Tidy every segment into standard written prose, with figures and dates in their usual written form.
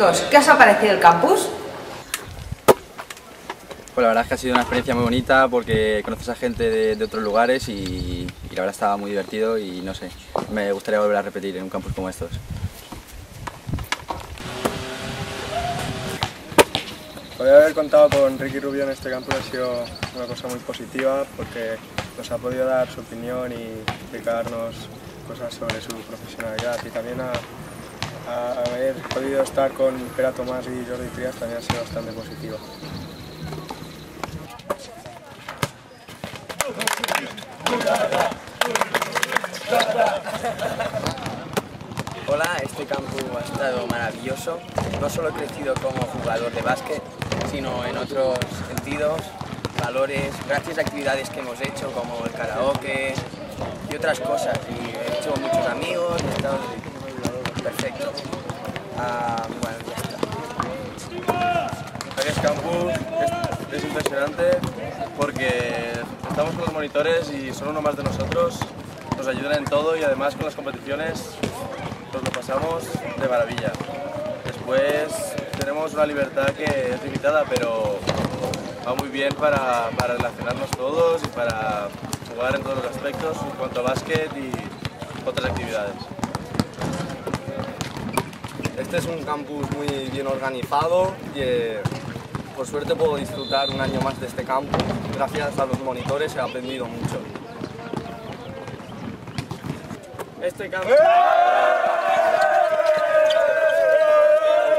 chicos, ¿qué os ha parecido el campus? Pues la verdad es que ha sido una experiencia muy bonita porque conoces a gente de otros lugares y la verdad estaba muy divertido y no sé, me gustaría volver a repetir en un campus como estos. Poder haber contado con Ricky Rubio en este campus ha sido una cosa muy positiva porque nos ha podido dar su opinión y explicarnos cosas sobre su profesionalidad, y también a haber podido estar con Pere Tomàs y Jordi Trias también ha sido bastante positivo. Hola, este campo ha estado maravilloso. No solo he crecido como jugador de básquet, sino en otros sentidos, valores, gracias a actividades que hemos hecho como el karaoke y otras cosas. Y he hecho muchos amigos, he estado perfecto. Bueno, ya está. Arias Campus es impresionante porque estamos con los monitores y son uno más de nosotros, nos ayudan en todo y además con las competiciones nos lo pasamos de maravilla. Después tenemos una libertad que es limitada, pero va muy bien para relacionarnos todos y para jugar en todos los aspectos en cuanto a básquet y otras actividades. Este es un campus muy bien organizado y por suerte puedo disfrutar un año más de este campus. Gracias a los monitores he aprendido mucho. Este campus...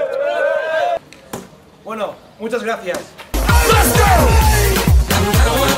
Bueno, muchas gracias. Let's go!